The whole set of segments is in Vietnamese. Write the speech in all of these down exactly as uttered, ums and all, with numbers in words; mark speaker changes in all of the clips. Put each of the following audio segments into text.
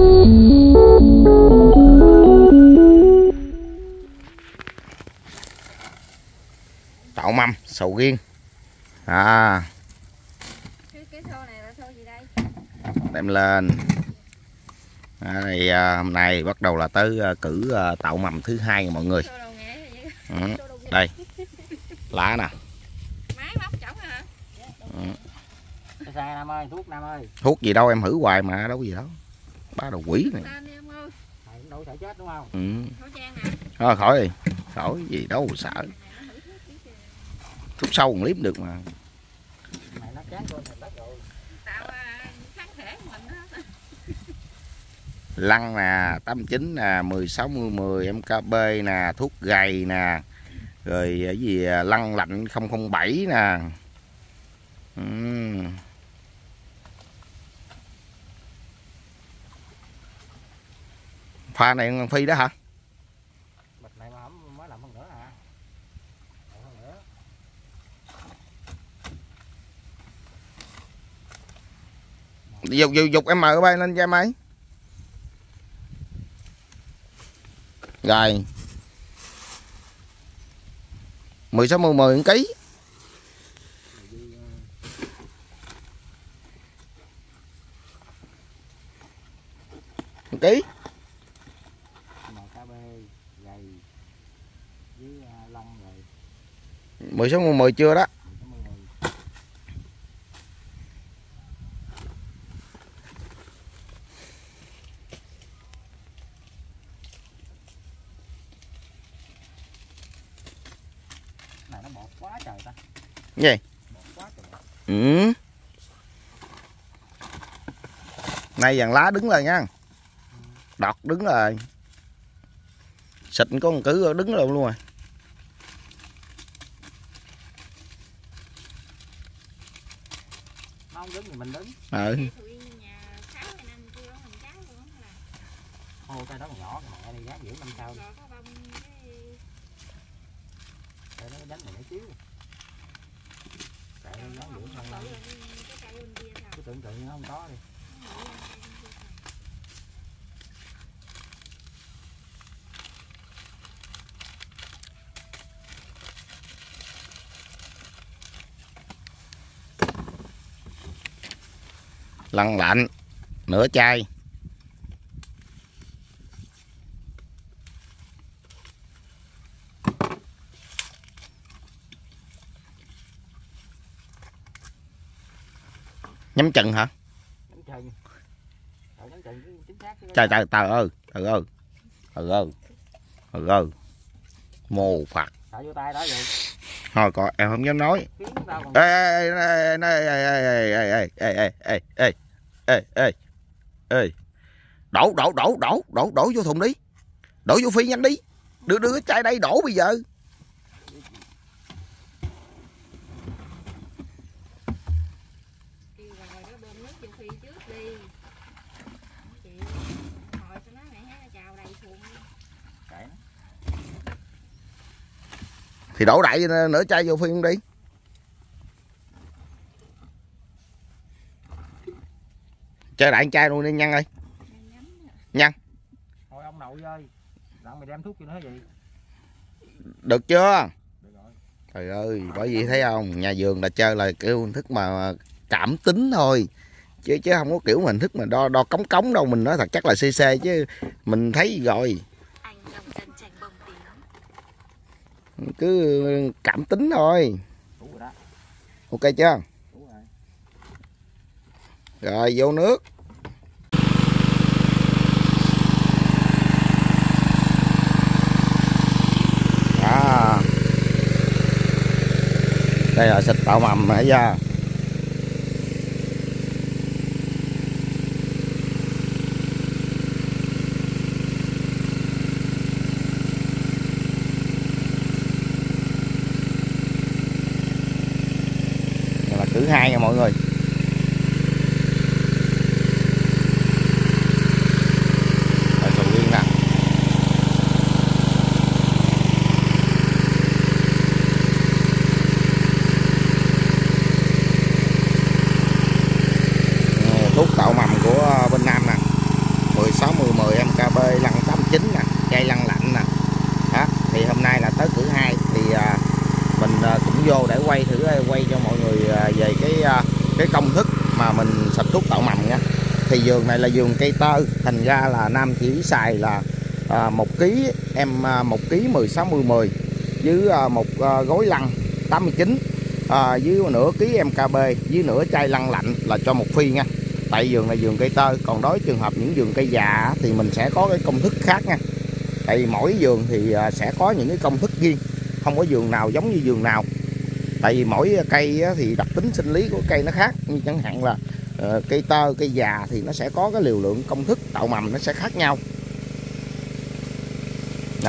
Speaker 1: Tậu mâm sầu riêng. À.
Speaker 2: Cái, cái xô này là xô gì đây?
Speaker 1: Đem lên. Đây, à, hôm nay bắt đầu là tới à, cử à, tậu mầm thứ hai mọi người. Ừ. Đây. Lá nè.
Speaker 2: Máy móc trỏng hả?
Speaker 1: Ừ.
Speaker 3: Xe Nam ơi, thuốc Nam ơi.
Speaker 1: Thuốc gì đâu, em hử hoài mà đâu có gì đâu. Bá đầu quỷ này.
Speaker 3: Đâu sợ chết đúng không?
Speaker 1: Ừ.
Speaker 2: Khẩu trang hả?
Speaker 1: Thôi khỏi đi. Khỏi gì đâu sợ. Thuốc sâu còn liếm được mà.
Speaker 3: Mày nó chán con thịt đất rồi.
Speaker 2: Tạo kháng thể của mình đó.
Speaker 1: Lăng nè, tám chín nè, mười sáu mười em ca bê nè, thuốc gầy nè. Rồi cái gì lăng lạnh không không bảy nè. Uhm. Pha này con Phi đó hả?
Speaker 3: Bịch này mà không mới làm hơn nữa hả? Hơn nữa.
Speaker 1: Dục dục dục em mời bay lên cho em ấy. Rồi. mười sáu mười mười ký. một ký. mười sáu mười mười chưa đó.
Speaker 3: Này nó bột quá trời ta.
Speaker 1: Gì?
Speaker 3: Bột quá trời.
Speaker 1: Ừ. Nay dàn lá đứng rồi nha. Đọt đứng rồi. Xịt có một cứ đứng luôn luôn rồi.
Speaker 3: Nó không đứng thì mình đứng.
Speaker 1: Ừ.
Speaker 3: Ô cây đó còn nhỏ, mẹ đi dám giữ năm sau. Cây nó đánh này nó chiếu. Cây nó dám giữ năm sau. Cứ tưởng tượng nó không có đi.
Speaker 1: Lăn lạnh nửa chai. Nhắm chừng hả?
Speaker 3: Nhắm chừng. Nhắm chừng chính xác.
Speaker 1: Trời trời trời ơi, trời ơi. Trời ơi. Trời ơi. Mồ phạt.
Speaker 3: Sợ vô tay đó vậy.
Speaker 1: Thôi coi em không dám nói. Ê ê ê ê ê ê ê ê ê ê ê ê. Đổ đổ đổ đổ đổ đổ vô thùng đi. Đổ vô phi nhanh đi. Đưa đưa cái chai đây đổ bây giờ. Thì đổ đại nửa chai vô phim đi. Chơi đại chai luôn đi Nhân ơi. Nhân.
Speaker 3: Thôi ông nội ơi. Đặng mày đem thuốc cho nó gì?
Speaker 1: Được chưa?
Speaker 3: Được rồi.
Speaker 1: Trời ơi, bởi vì thấy không, nhà vườn là chơi là kiểu hình thức mà cảm tính thôi. Chứ chứ không có kiểu hình thức mà đo đo cống cống đâu, mình nói thật chắc là xê xê chứ mình thấy rồi. Cứ cảm tính thôi.
Speaker 3: Đủ rồi đó.
Speaker 1: Ok chưa?
Speaker 3: Đủ rồi.
Speaker 1: Rồi vô nước. À. Đây là xịt tạo mầm nãy giờ. Thứ hai nha mọi người. Rồi sầu riêng nè. Thuốc tạo mầm của bên Nam nè. mười mười em ca bê lăn tám chín nè, cây lăn lạnh nè. Đó, thì hôm nay là tới cử hai thì à, mình à, cũng vô để quay thử quay cho mọi người à, về cái à, cái công thức mà mình xịt thuốc tạo mầm nha. Thì vườn này là vườn cây tơ, thành ra là Nam chỉ xài là à, một ký em à, một ký mười sáu mươi mười với à, một à, gối lăn tám mươi chín à, với nửa ký em ca bê với nửa chai lăn lạnh là cho một phi nha. Tại vườn này vườn cây tơ, còn đối trường hợp những vườn cây già thì mình sẽ có cái công thức khác nha. Tại vì mỗi vườn thì sẽ có những cái công thức riêng, không có vườn nào giống như vườn nào. Tại vì mỗi cây thì đặc tính sinh lý của cây nó khác, như chẳng hạn là uh, cây tơ, cây già thì nó sẽ có cái liều lượng công thức tạo mầm nó sẽ khác nhau. Nè.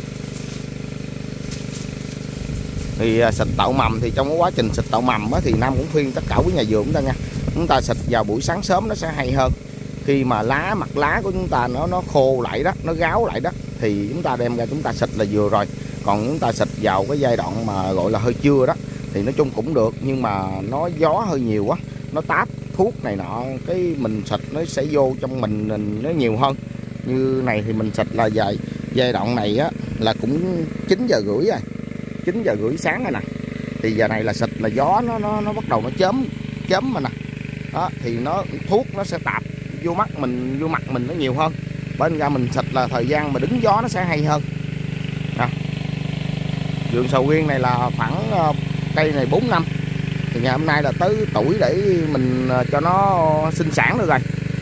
Speaker 1: Thì uh, xịt tạo mầm thì trong cái quá trình xịt tạo mầm á, thì Nam cũng khuyên tất cả quý nhà vườn chúng ta nha, chúng ta xịt vào buổi sáng sớm nó sẽ hay hơn. Khi mà lá mặt lá của chúng ta nó nó khô lại đó, nó ráo lại đó, thì chúng ta đem ra chúng ta xịt là vừa rồi. Còn chúng ta xịt vào cái giai đoạn mà gọi là hơi trưa đó thì nói chung cũng được, nhưng mà nó gió hơi nhiều quá, nó táp thuốc này nọ, cái mình xịt nó sẽ vô trong mình nó nhiều hơn. Như này thì mình xịt là dài giai đoạn này á là cũng chín giờ rưỡi rồi, chín giờ rưỡi sáng rồi nè. Thì giờ này là xịt là gió nó nó nó bắt đầu nó chớm chớm mà nè. Đó thì nó thuốc nó sẽ tạp vô mắt mình, vô mặt mình nó nhiều hơn. Bên ra mình xịt là thời gian mà đứng gió nó sẽ hay hơn. À, vườn sầu riêng này là khoảng uh, cây này bốn năm. Thì ngày hôm nay là tới tuổi để mình uh, cho nó sinh sản được rồi.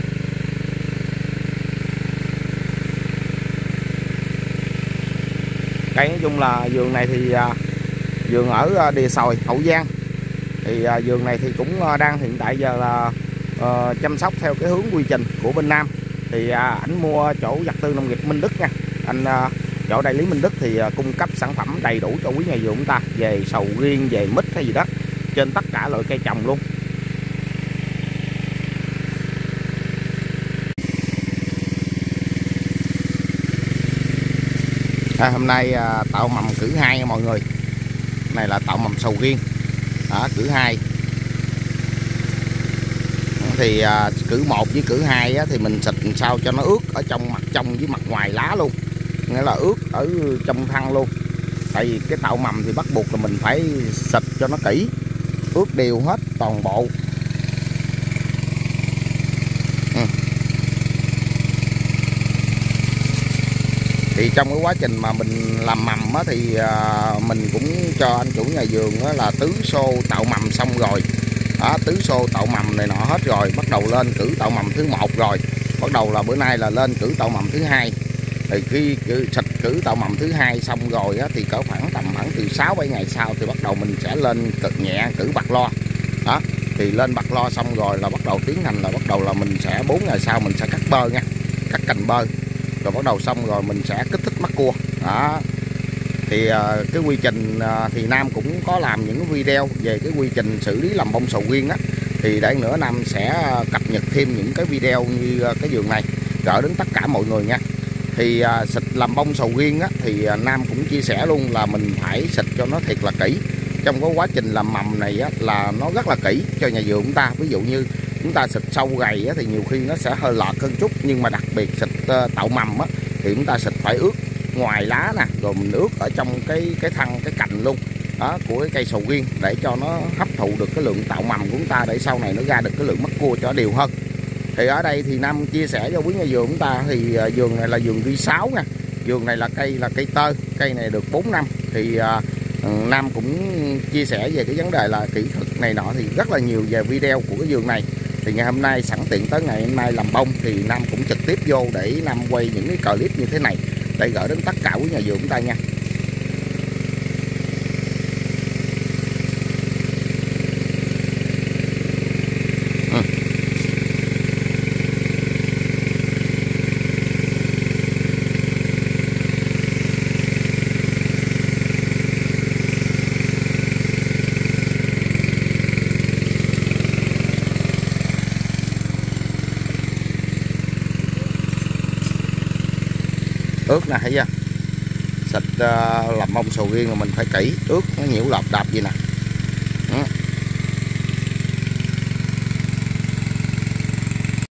Speaker 1: Cây nói chung là vườn này thì uh, vườn ở uh, Địa Sòi, Hậu Giang. Thì uh, vườn này thì cũng uh, đang hiện tại giờ là uh, chăm sóc theo cái hướng quy trình của bên Nam. Thì à, ảnh mua chỗ vật tư nông nghiệp Minh Đức nha. Anh à, chỗ đại lý Minh Đức thì à, cung cấp sản phẩm đầy đủ cho quý nhà vườn chúng ta, về sầu riêng, về mít hay gì đó, trên tất cả loại cây trồng luôn. À, hôm nay à, tạo mầm cử hai nha mọi người. Này là tạo mầm sầu riêng. Đó, cử hai. Thì à, cử một với cử hai á, thì mình xịt sao cho nó ướt ở trong mặt trong với mặt ngoài lá luôn, nghĩa là ướt ở trong thân luôn. Tại vì cái tạo mầm thì bắt buộc là mình phải xịt cho nó kỹ, ướt đều hết toàn bộ. Ừ. Thì trong cái quá trình mà mình làm mầm á, thì à, mình cũng cho anh chủ nhà vườn á, là tứ xô tạo mầm xong rồi. Đó, tứ xô tạo mầm này nọ hết rồi, bắt đầu lên cử tạo mầm thứ một rồi, bắt đầu là bữa nay là lên cử tạo mầm thứ hai. Thì khi cử, xịt cử tạo mầm thứ hai xong rồi á, thì cỡ khoảng tầm khoảng từ sáu bảy ngày sau thì bắt đầu mình sẽ lên cực nhẹ cử bạc lo. Đó, thì lên bạc lo xong rồi là bắt đầu tiến hành là bắt đầu là mình sẽ bốn ngày sau mình sẽ cắt bơ nha, cắt cành bơ, rồi bắt đầu xong rồi mình sẽ kích thích mắc cua. Đó. Thì uh, cái quy trình uh, thì Nam cũng có làm những video về cái quy trình xử lý làm bông sầu riêng á. Thì để nữa Nam sẽ cập nhật thêm những cái video như uh, cái vườn này gửi đến tất cả mọi người nha. Thì uh, xịt làm bông sầu riêng á, thì uh, Nam cũng chia sẻ luôn là mình phải xịt cho nó thiệt là kỹ. Trong cái quá trình làm mầm này á, là nó rất là kỹ cho nhà vườn chúng ta. Ví dụ như chúng ta xịt sâu gầy á, thì nhiều khi nó sẽ hơi lọt hơn chút, nhưng mà đặc biệt xịt uh, tạo mầm á, thì chúng ta xịt phải ướt ngoài lá nè, rồi mình ướt ở trong cái cái thân cái cành luôn đó của cái cây sầu riêng, để cho nó hấp thụ được cái lượng tạo mầm của chúng ta, để sau này nó ra được cái lượng mắc cua cho đều hơn. Thì ở đây thì Nam chia sẻ cho quý nhà vườn chúng ta, thì vườn này là vườn ghi sáu nha, vườn này là cây là cây tơ, cây này được bốn năm. Thì uh, Nam cũng chia sẻ về cái vấn đề là kỹ thuật này nọ thì rất là nhiều về video của cái vườn này. Thì ngày hôm nay sẵn tiện tới ngày hôm nay làm bông thì Nam cũng trực tiếp vô để Nam quay những cái clip như thế này để gửi đến tất cả quý nhà vườn chúng ta nha. Ừ. Ướt nè, thấy chưa? Xịt uh, làm bông sầu riêng là mình phải kỹ, ướt nó nhiễu lọt đạp gì nè.